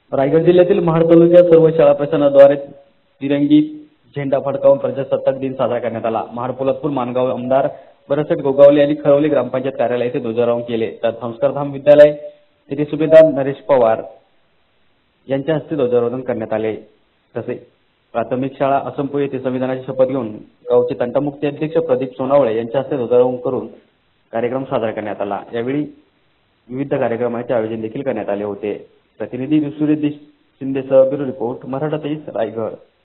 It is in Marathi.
रायगड जिल्ह्यातील महाड तालुक्यात सर्व शाळा प्रशासनाद्वारे तिरंगी झेंडा फडकावून प्रजासत्ताक दिन साजरा करण्यात आला. महाड पोलादपूर माणगाव आमदार बरसट गोगावले यांनी खरवली ग्रामपंचायत कार्यालय येथे ध्वजारोहण केले. तर संस्कारधाम विद्यालय येथे सुभेदार नरेश पवार यांच्या हस्ते ध्वजारोहण करण्यात आले. तसेच प्राथमिक शाळा असंपुर येथे संविधानाची शपथ घेऊन गावचे तंटामुक्ती अध्यक्ष प्रदीप सोनावळे यांच्या हस्ते ध्वजारोहण करून कार्यक्रम साजरा करण्यात आला. यावेळी विविध कार्यक्रमांचे आयोजन देखील करण्यात आले होते. प्रतिनिधी सूर्यदेश शिंदेसह ब्युरो रिपोर्ट मराठा तेज रायगड.